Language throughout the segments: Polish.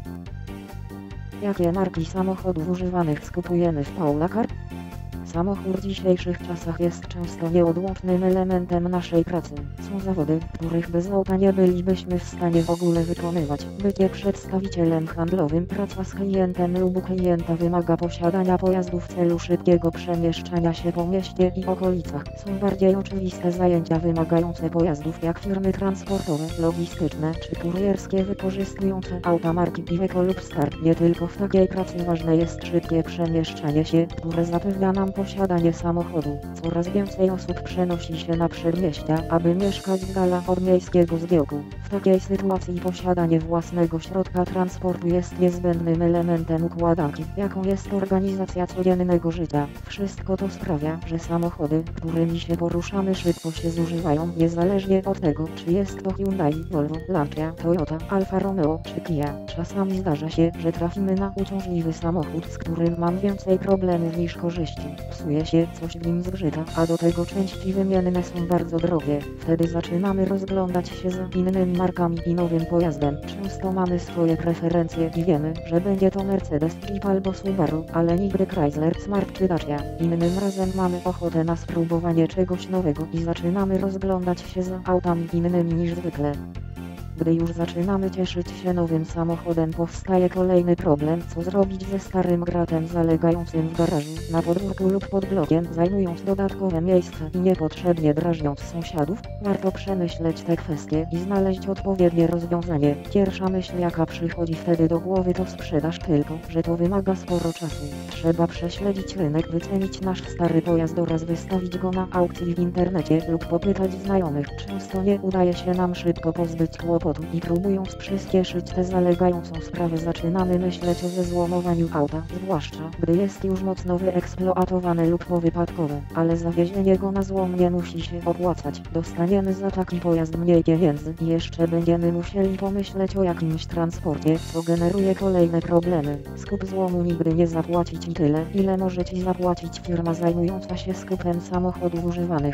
Jakie marki samochodów używanych skupujemy w Paulacar? Samochód w dzisiejszych czasach jest często nieodłącznym elementem naszej pracy. Są zawody, których bez auta nie bylibyśmy w stanie w ogóle wykonywać. Bycie przedstawicielem handlowym, praca z klientem lub u klienta wymaga posiadania pojazdu w celu szybkiego przemieszczania się po mieście i okolicach. Są bardziej oczywiste zajęcia wymagające pojazdów jak firmy transportowe, logistyczne czy kurierskie wykorzystujące auta marki Iveco lub Star. Nie tylko w takiej pracy ważne jest szybkie przemieszczanie się, które zapewnia nam posiadanie samochodu. Coraz więcej osób przenosi się na przedmieścia, aby mieszkać z dala od miejskiego zgiełku. W takiej sytuacji posiadanie własnego środka transportu jest niezbędnym elementem układanki, jaką jest organizacja codziennego życia. Wszystko to sprawia, że samochody, którymi się poruszamy, szybko się zużywają, niezależnie od tego, czy jest to Hyundai, Volvo, Lancia, Toyota, Alfa Romeo czy Kia. Czasami zdarza się, że trafimy na uciążliwy samochód, z którym mam więcej problemów niż korzyści. Psuje się, coś w nim zgrzyta, a do tego części wymienne są bardzo drogie. Wtedy zaczynamy rozglądać się za innymi markami i nowym pojazdem. Często mamy swoje preferencje i wiemy, że będzie to Mercedes, Jeep albo Subaru, ale nigdy Chrysler, Smart czy Dacia. Innym razem mamy ochotę na spróbowanie czegoś nowego i zaczynamy rozglądać się za autami innymi niż zwykle. Gdy już zaczynamy cieszyć się nowym samochodem, powstaje kolejny problem: co zrobić ze starym gratem zalegającym w garażu, na podwórku lub pod blokiem, zajmując dodatkowe miejsce i niepotrzebnie drażniąc sąsiadów? Warto przemyśleć te kwestie i znaleźć odpowiednie rozwiązanie. Pierwsza myśl, jaka przychodzi wtedy do głowy, to sprzedaż, tylko że to wymaga sporo czasu. Trzeba prześledzić rynek, wycenić nasz stary pojazd oraz wystawić go na aukcji w internecie lub popytać znajomych. Często nie udaje się nam szybko pozbyć kłopotu i próbując przyspieszyć tę zalegającą sprawę, zaczynamy myśleć o zezłomowaniu auta, zwłaszcza gdy jest już mocno wyeksploatowane lub powypadkowe, ale zawiezienie go na złom nie musi się opłacać. Dostaniemy za taki pojazd mniej pieniędzy i jeszcze będziemy musieli pomyśleć o jakimś transporcie, co generuje kolejne problemy. Skup złomu nigdy nie zapłaci Ci tyle, ile może Ci zapłacić firma zajmująca się skupem samochodów używanych.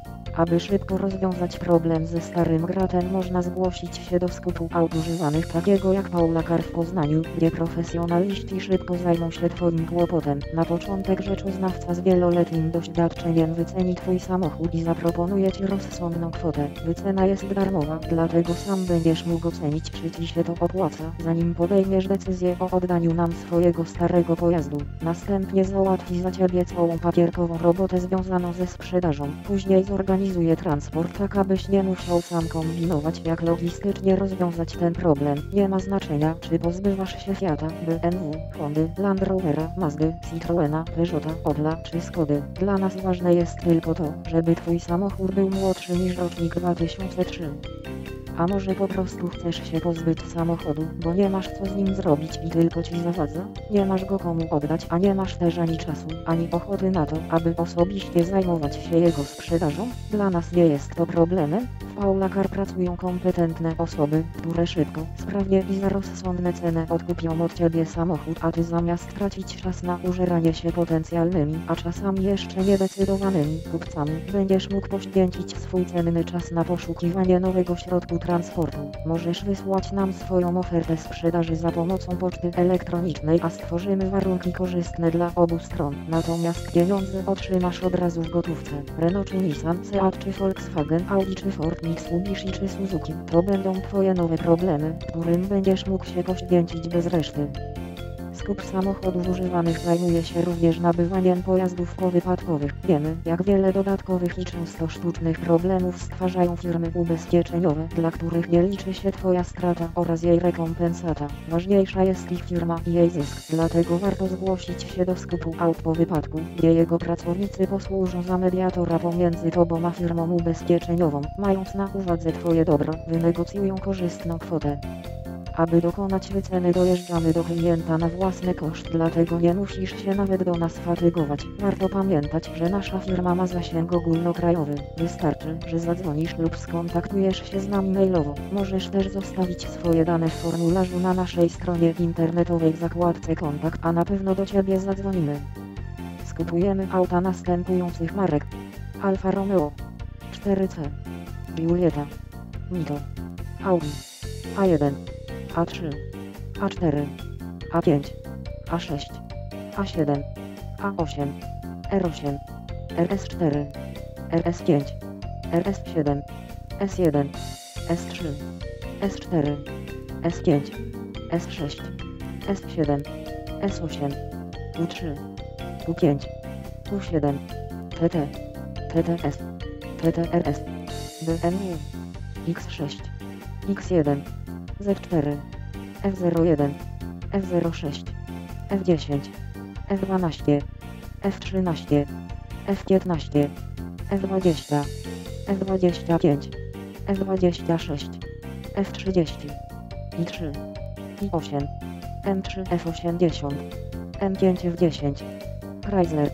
Aby szybko rozwiązać problem ze starym gratem, można zgłosić się do skupu aut używanych takiego jak Paulacar w Poznaniu, gdzie profesjonaliści szybko zajmą się Twoim kłopotem. Na początek rzeczoznawca z wieloletnim doświadczeniem wyceni Twój samochód i zaproponuje Ci rozsądną kwotę. Wycena jest darmowa, dlatego sam będziesz mógł ocenić, czy Ci się to opłaca, zanim podejmiesz decyzję o oddaniu nam swojego starego pojazdu. Następnie załatwi za Ciebie całą papierkową robotę związaną ze sprzedażą. Później zorganizuje transport, tak abyś nie musiał sam kombinować, jak logistycznie rozwiązać ten problem. Nie ma znaczenia, czy pozbywasz się Fiata, BMW, Hondy, Land Rovera, Mazdy, Citroena, Peugeota, Opla czy Skody. Dla nas ważne jest tylko to, żeby Twój samochód był młodszy niż rocznik 2003. A może po prostu chcesz się pozbyć samochodu, bo nie masz co z nim zrobić i tylko Ci zawadza? Nie masz go komu oddać, a nie masz też ani czasu, ani ochoty na to, aby osobiście zajmować się jego sprzedażą? Dla nas nie jest to problemem. W Paulacar pracują kompetentne osoby, które szybko, sprawnie i za rozsądne ceny odkupią od Ciebie samochód, a Ty zamiast tracić czas na użeranie się potencjalnymi, a czasami jeszcze niedecydowanymi kupcami, będziesz mógł poświęcić swój cenny czas na poszukiwanie nowego środku transportu. Możesz wysłać nam swoją ofertę sprzedaży za pomocą poczty elektronicznej, a stworzymy warunki korzystne dla obu stron. Natomiast pieniądze otrzymasz od razu w gotówce. Renault czy Nissan, Seat czy Volkswagen, Audi czy Ford, Mitsubishi czy Suzuki. To będą Twoje nowe problemy, którym będziesz mógł się poświęcić bez reszty. Skup samochodów używanych zajmuje się również nabywaniem pojazdów powypadkowych. Wiemy, jak wiele dodatkowych i często sztucznych problemów stwarzają firmy ubezpieczeniowe, dla których nie liczy się Twoja strata oraz jej rekompensata. Ważniejsza jest ich firma i jej zysk. Dlatego warto zgłosić się do skupu aut po wypadku, gdzie jego pracownicy posłużą za mediatora pomiędzy Tobą a firmą ubezpieczeniową. Mając na uwadze Twoje dobro, wynegocjują korzystną kwotę. Aby dokonać wyceny, dojeżdżamy do klienta na własny koszt, dlatego nie musisz się nawet do nas fatygować. Warto pamiętać, że nasza firma ma zasięg ogólnokrajowy. Wystarczy, że zadzwonisz lub skontaktujesz się z nami mailowo. Możesz też zostawić swoje dane w formularzu na naszej stronie internetowej w zakładce kontakt, a na pewno do Ciebie zadzwonimy. Skupujemy auta następujących marek: Alfa Romeo 4C, Giulietta, Mito, Audi A1, A3, A4, A5, A6, A7, A8, R8, RS4, RS5, RS7, S1, S3, S4, S5, S6, S7, S8, U3, U5, U7, TT, TTS, TTRS, BMW, X6, X1, Z4, F01, F06, F10, F12, F13, F15, F20, F25, F26, F30, I3, I8, M3 F80, M5 F10, Chrysler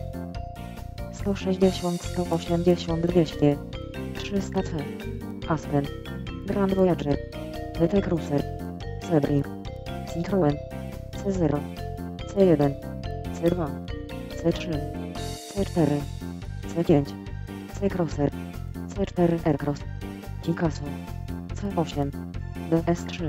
160, 180, 200, 300C, Aspen, Grand Voyager, DT Cruiser, Sebring, Citroen, C0, C1, C2, C3, C4, C5, C-Crosser, C4 Aircross, Picasso, C8, DS3,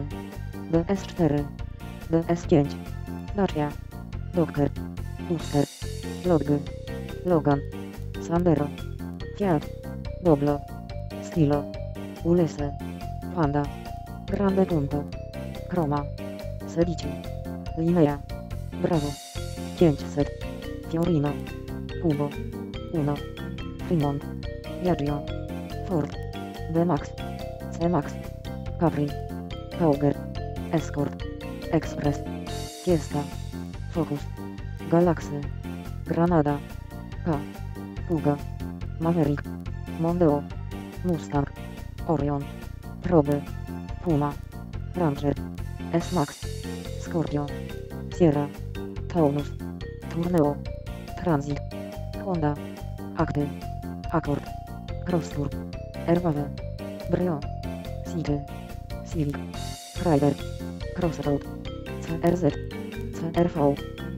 DS4, DS5, Dacia, Docker, Duster, Lodge, Logan, Sandero, Fiat, Doblo, Stilo, Ulysses, Panda, Grande Punto, Chroma, Sedici, Linea, Bravo, 500, Fiorino, Kubo, Uno, Fremont, Piaggio, Ford, D-Max, C-Max, Capri, Kauger, Escort, Express, Fiesta, Focus, Galaxy, Granada, K, Kuga, Maverick, Mondeo, Mustang, Orion, Probe, Puma, Ranger, S-Max, Scorpio, Sierra, Taunus, Tourneo, Transit, Honda, Active, Accord, Crosstour, Erwave, Brio, City, Civic, Rider, Crossroad, CRZ, CRV,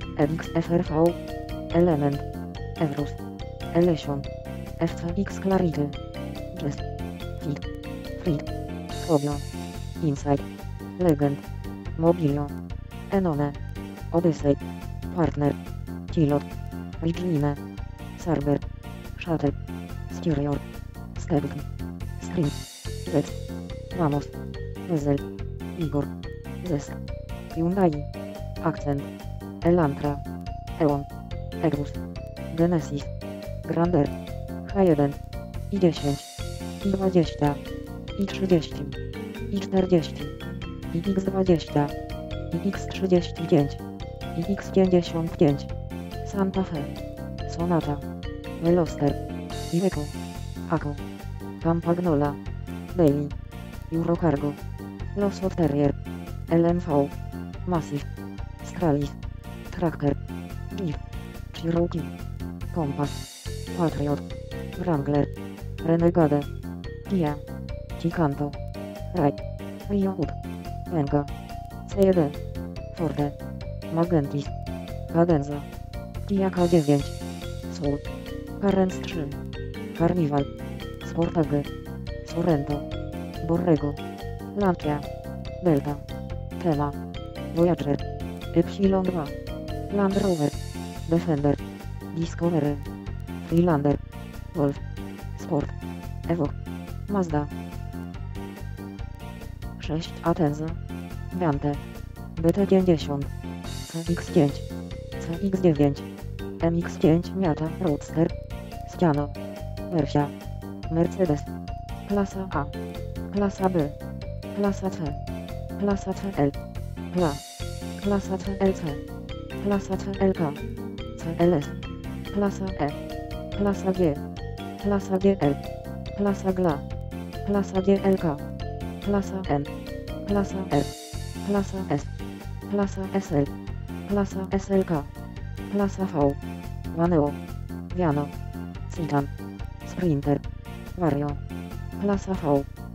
EX-FRV, Element, Evrus, Election, FCX Clarity, Jazz, Fit, Fleet, Fobio, Insight, Legend, Mobilio, Enone, Odyssey, Partner, Kilot, Regina, Sarber, Shuttle, Superior, Stebn, Scream, Z, Ramos, Ezel, Igor, Zesk, Hyundai, Accent, Elantra, Eon, Egrus, Genesis, Grander, H1, I10, I20, I30, I40, iX20, iX35, iX55, Santa Fe, Sonata, Veloster, Iveco, Ako, Campagnola, Daily, Eurocargo, Lost Terrier, LMV, Massive, Stralis, Tracker, Jeep, Cherokee, Compass, Patriot, Wrangler, Renegade, Kia, Picanto, Rai, Rio Hood, Venga, C1, Ford, Magentis, Cadenza, Kia K9, Soul, Carens 3, Carnival, Sportage, Sorento, Borrego, Lancia, Delta, Tema, Voyager, Y2, Land Rover, Defender, Discovery, Freelander, Golf, Sport, Evoque, Mazda 6 Atenza, Dante, BT50, CX5, CX9, MX5 Miata Roadster, Sciano, Mercia, Mercedes, Klasa A, Klasa B, Klasa C, Klasa CL, Kla, Klasa CLC, Klasa CLK, CLS, Klasa E, Klasa G, Klasa GL, Klasa GLA, Klasa GLK, Klasa M, Klasa R, Klasa S, Klasa SL, Klasa SLK, Klasa V, Vaneo, Viano, Citan, Sprinter, Vario, Klasa V,